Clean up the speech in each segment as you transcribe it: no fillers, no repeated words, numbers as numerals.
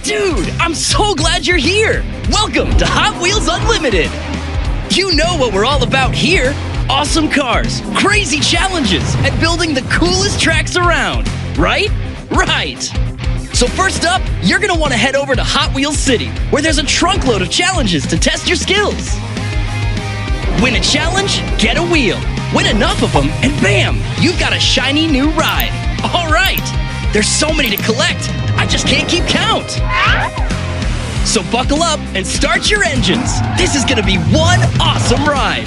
Dude, I'm so glad you're here! Welcome to Hot Wheels Unlimited! You know what we're all about here. Awesome cars, crazy challenges, and building the coolest tracks around, right? Right! So first up, you're gonna wanna head over to Hot Wheels City, where there's a trunkload of challenges to test your skills. Win a challenge, get a wheel. Win enough of them, and bam! You've got a shiny new ride. All right! There's so many to collect, I just can't keep count. So buckle up and start your engines. This is gonna be one awesome ride.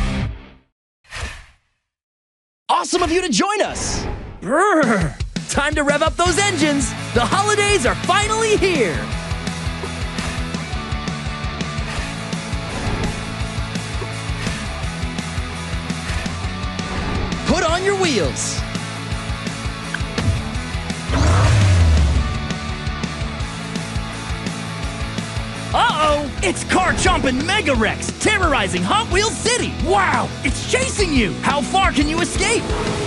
Awesome of you to join us. Brrr. Time to rev up those engines. The holidays are finally here. Put on your wheels. Uh-oh! It's car-chomping Mega Rex, terrorizing Hot Wheels City! Wow! It's chasing you! How far can you escape?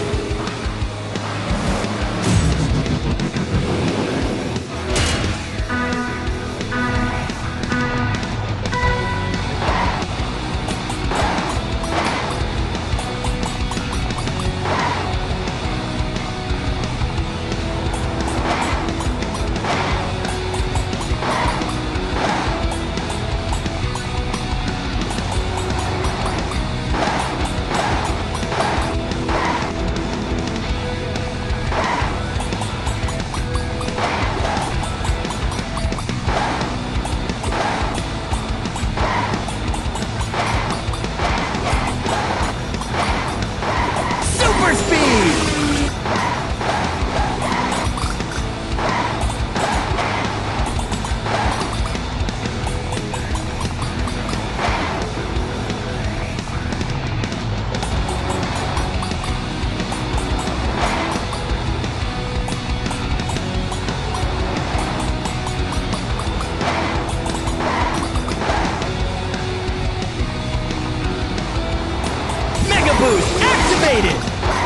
Boost activated!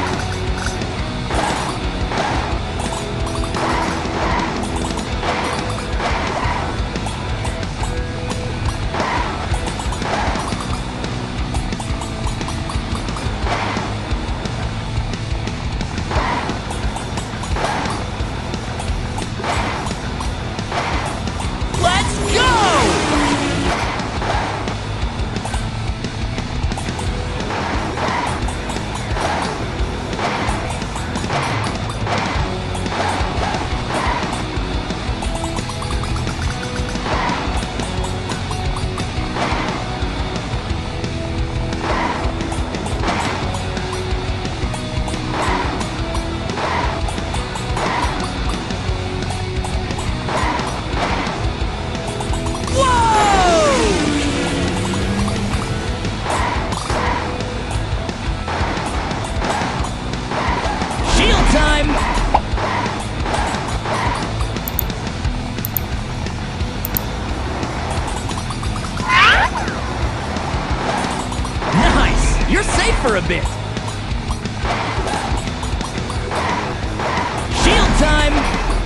Let's go! Time! Nice! You're safe for a bit! Shield time!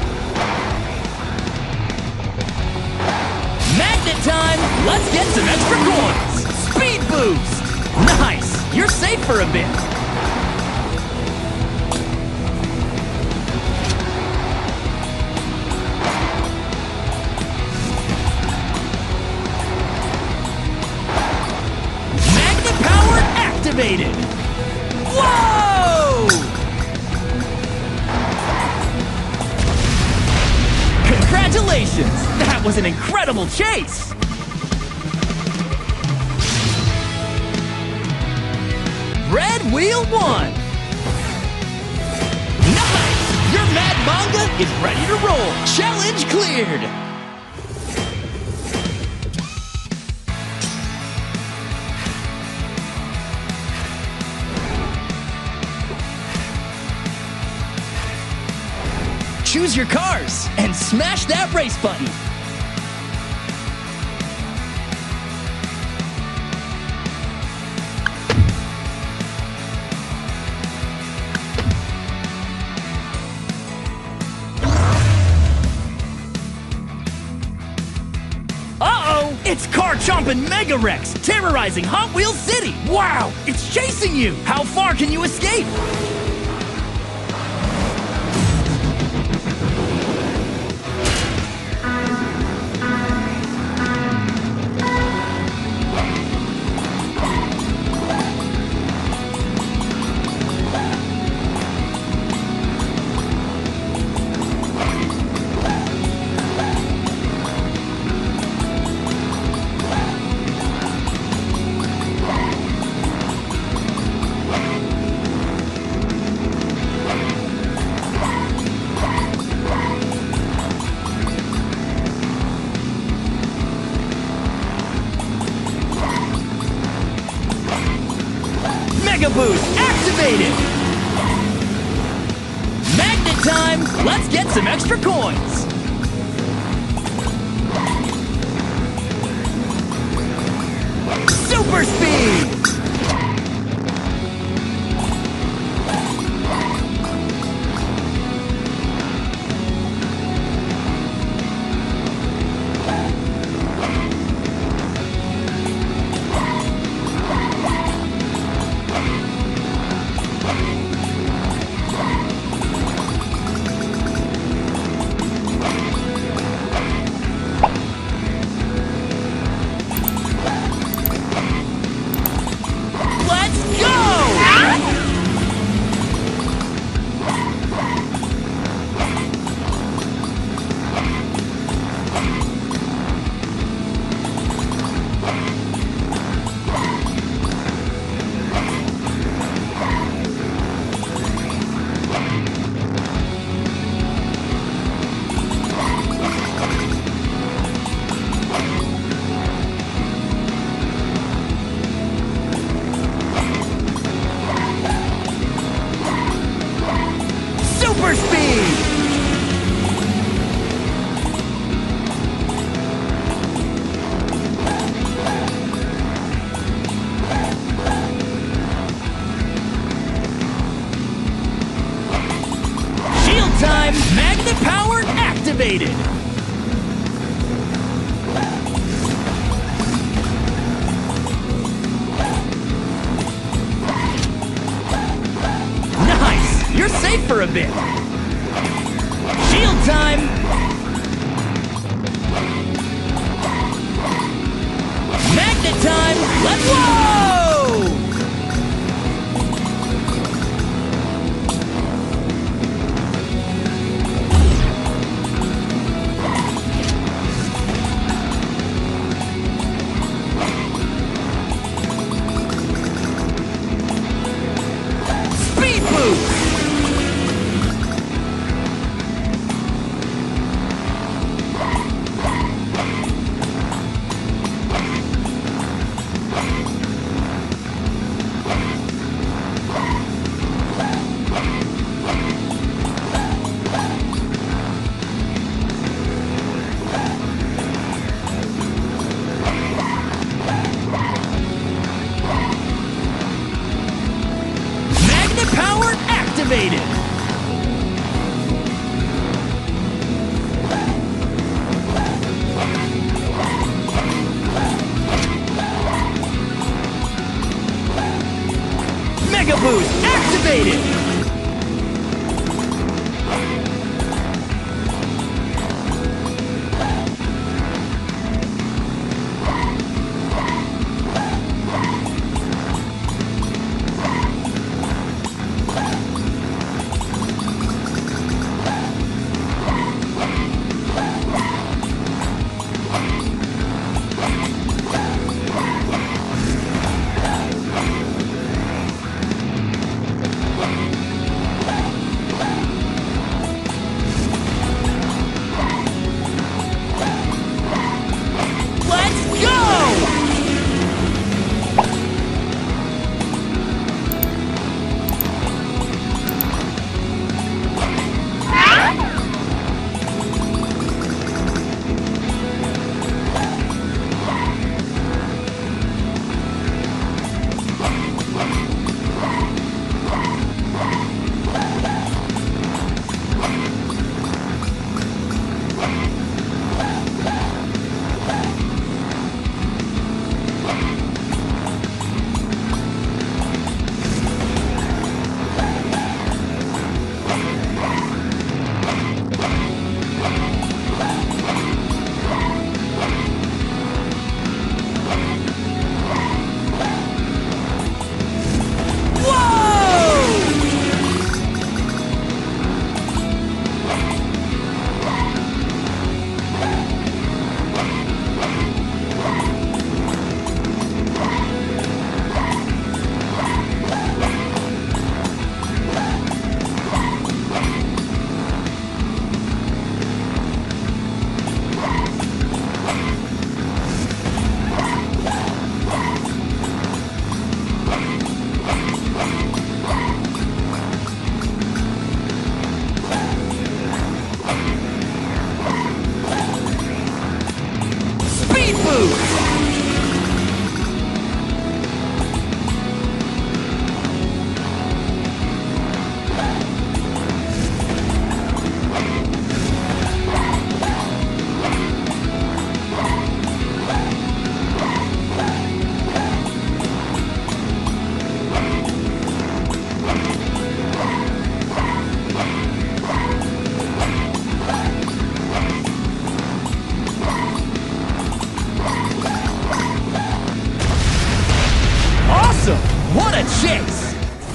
Magnet time! Let's get some extra coins! Speed boost! Nice! You're safe for a bit! Activated! Whoa! Congratulations! That was an incredible chase! Red Wheel 1! Nice! Your Mad Manga is ready to roll! Challenge cleared! Choose your cars and smash that race button. It's car-chomping Mega Rex, terrorizing Hot Wheels City! Wow! It's chasing you! How far can you escape? Mega Boost activated! Magnet time! Let's get some extra coins! Super speed! Super speed! Shield time! Magnet power activated! Nice! You're safe for a bit! Shield time! Magnet time! Let's whoa! Speed boost! chase.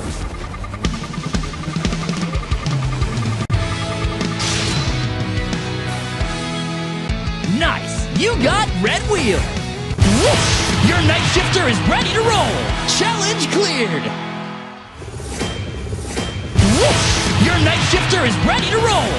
Nice! You got red wheel! Whoosh! Your Night Shifter is ready to roll! Challenge cleared! Whoosh! Your Night Shifter is ready to roll!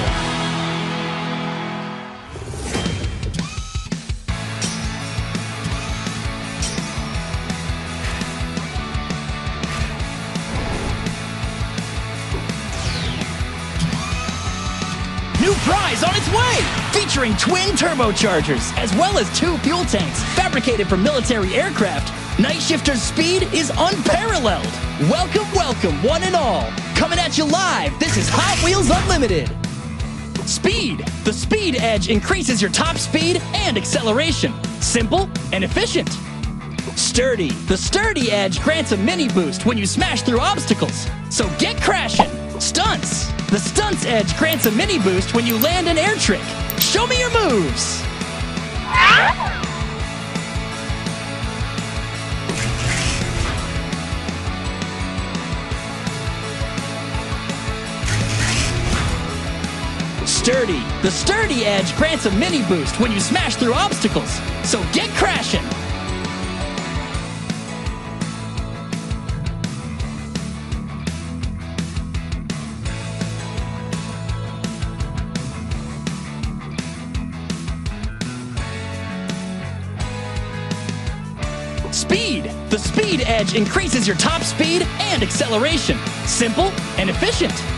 New prize on its way! Featuring twin turbochargers, as well as 2 fuel tanks fabricated for military aircraft, Night Shifter's speed is unparalleled. Welcome, welcome, one and all. Coming at you live, this is Hot Wheels Unlimited. Speed. The Speed Edge increases your top speed and acceleration. Simple and efficient. Sturdy. The Sturdy Edge grants a mini boost when you smash through obstacles. So get crashing. Stunts. The Stunts Edge grants a mini boost when you land an air trick. Show me your moves! Sturdy. The Sturdy Edge grants a mini boost when you smash through obstacles. So get crashing! Speed. The Speed Edge increases your top speed and acceleration. Simple and efficient.